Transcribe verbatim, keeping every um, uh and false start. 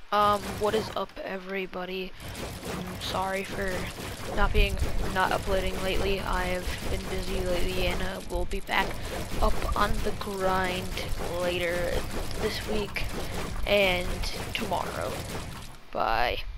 Um, what is up, everybody? I'm sorry for not being, not uploading lately. I have been busy lately, and uh, we'll be back up on the grind later this week and tomorrow. Bye.